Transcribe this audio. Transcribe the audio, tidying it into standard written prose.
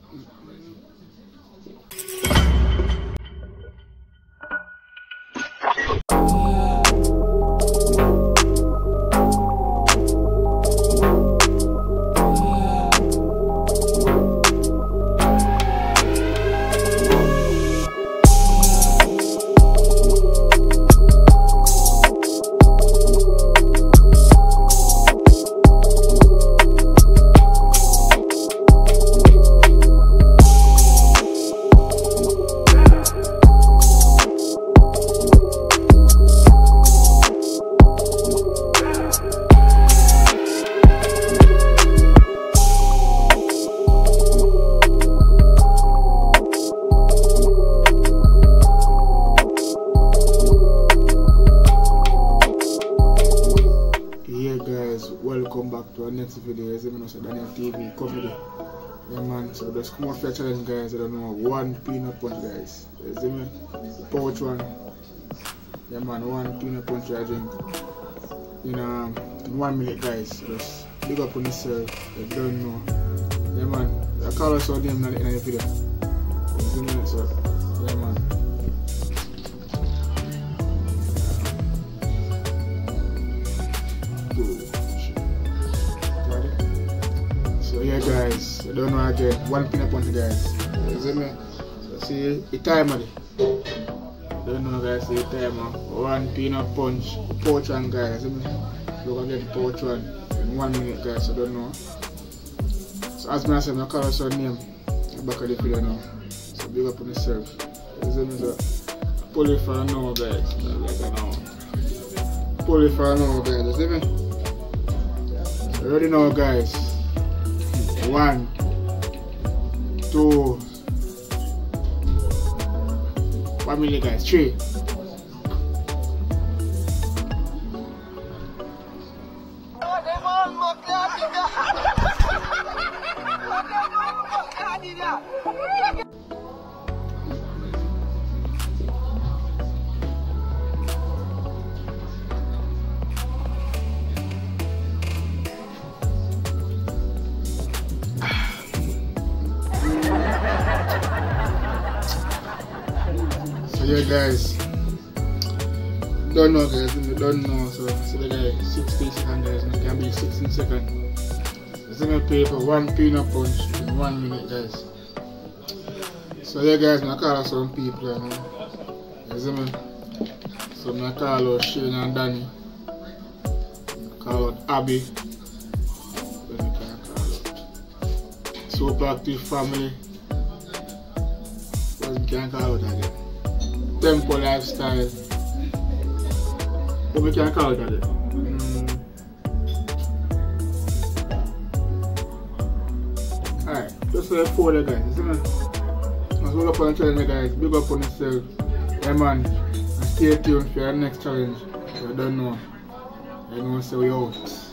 Welcome back to our next video. As you know, so Daniel TV comedy. Yeah man, so just come out for a challenge guys. I don't know, one peanut punch guys. You see me? Pouch one. Yeah man, one peanut punch I drink in 1 minute guys. So just big up on yourself. You don't know. Yeah man, I call us out them in the video. You see me? So yeah man. So yeah guys, I don't know again, one peanut punch guys. You see me? So see the timer. Don't know guys, see the timer. One peanut punch, pouch one guys. You see me? Look again, pouch one in 1 minute guys, I don't know. So as I said, I call us our name at the back of the video now. So big up on yourself. You see me? So pull it for now guys. Like now. Pull it for now guys, you see me? You already know guys. 1, 2, 1 minute guys, 3. Yeah guys, don't know guys, if you don't know, so the guy 60 seconds guys, and it can be 16 seconds. It's gonna pay for one peanut punch in 1 minute guys. So yeah guys, I call out some people, you know. You see me? So I call out Shane and Danny. I call out Abby. Then I can call out Super Active Family. What we can call out again? Tempo Lifestyle. What we can call it again? Alright, just for the 4 guys, you see me? Let's look up on the challenge guys, big up on yourself. Yeah man, and stay tuned for your next challenge. You don't know. You know, so we out.